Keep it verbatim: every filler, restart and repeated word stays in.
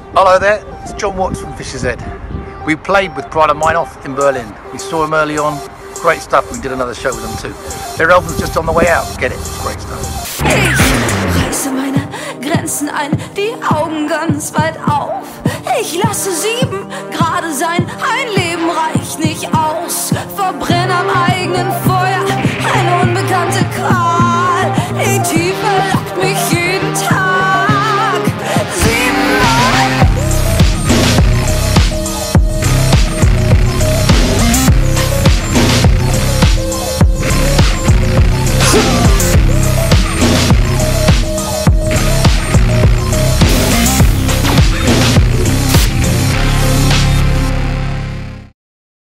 Hello there, it's John Watts from Fischer-Z. We played with PRADA MEINHOFF in Berlin. We saw them early on. Great stuff. We did another show with them too. Their album's just on the way out. Get it? It's great stuff. Ich reiße meine Grenzen ein, die Augen ganz weit auf. Ich lasse sieben gerade sein, ein Leben reicht nicht aus. Verbrenne am eigenen Feuer.